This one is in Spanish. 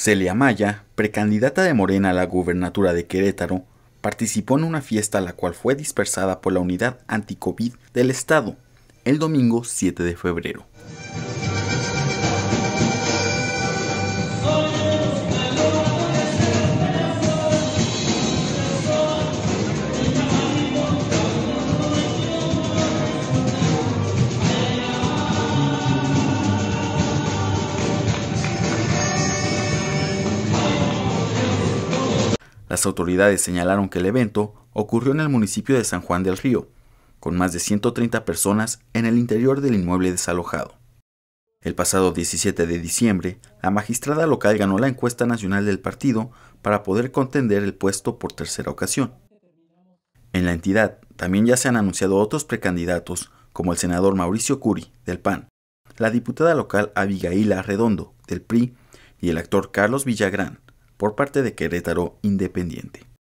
Celia Maya, precandidata de Morena a la gubernatura de Querétaro, participó en una fiesta la cual fue dispersada por la Unidad Anti-COVID del Estado el domingo 7 de febrero. Las autoridades señalaron que el evento ocurrió en el municipio de San Juan del Río, con más de 130 personas en el interior del inmueble desalojado. El pasado 17 de diciembre, la magistrada local ganó la encuesta nacional del partido para poder contender el puesto por tercera ocasión. En la entidad también ya se han anunciado otros precandidatos, como el senador Mauricio Curi, del PAN, la diputada local Abigail Arredondo, del PRI, y el actor Carlos Villagrán, por parte de Querétaro Independiente.